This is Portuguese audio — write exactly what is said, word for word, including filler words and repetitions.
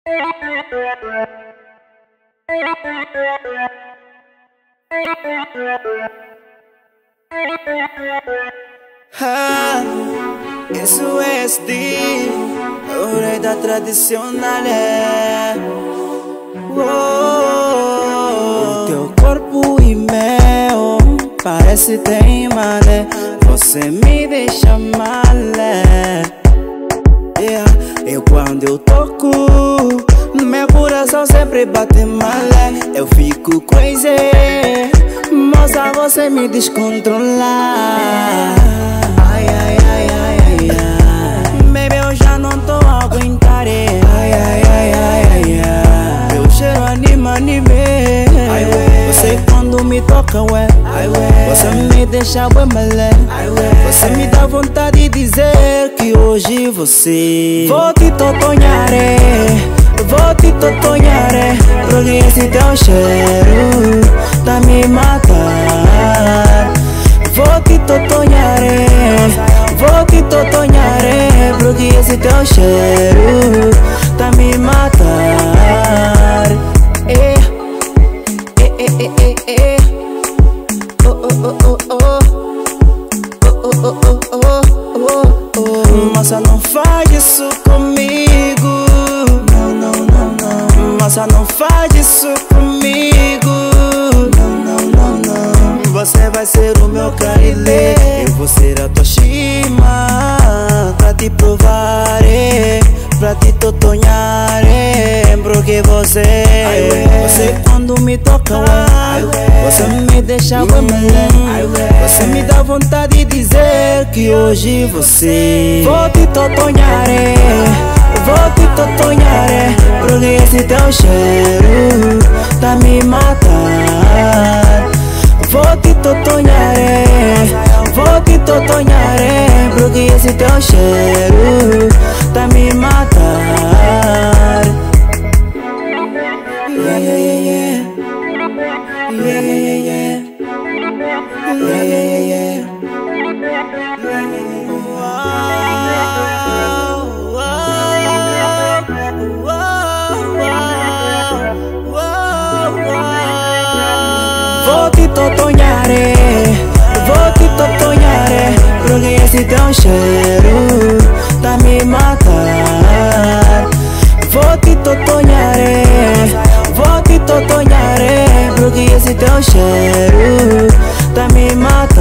Ah, isso é S D, o rei da tradicional é. O teu corpo e meu parece teimada, você me deixa mal, yeah. Eu quando eu toco, meu coração sempre bate mal, eu fico crazy, moça, você me descontrolar. Ai, ai, ai, ai, ai, ai. Baby, eu já não tô a aguentar. Ai, ai, ai, ai, ai, ai. Teu cheiro anima, anime. Ai, você quando me toca, ué, ai, você me deixa ué, malé. Você me dá vontade de dizer que hoje você vou te totonhar, vou te totonhar, porque esse teu cheiro tá me matar. Vou te totonhar, vou te totonhar, porque esse teu cheiro tá me matar. Eh, eh, eh, eh, eh, eh. Oh, oh, oh, oh, oh. Oh, oh, oh, oh, oh, oh. Moça, não faz isso comigo. Não, não, não, não. Moça, não faz isso comigo. Não, não, não, não. Você vai ser o meu carilê, eu vou ser a tua chima, pra te provar, pra te totonhar, porque você, você quando me toca, você me deixa mulher, você me dá vontade de dizer que hoje você vou te totonhar, vou te totonhar, porque esse teu cheiro tá me matar. Vou te totonhar, vou te totonhar, porque esse teu cheiro tá me matar. Yeah, yeah, yeah, yeah. Yeah, yeah, yeah, yeah. Yeah, yeah, yeah, yeah. Vou te totonhar, vou te totonhar, porque esse teu cheiro tá me matar. Vou te totonhar, vou te totonhar, porque esse teu cheiro tá me matar.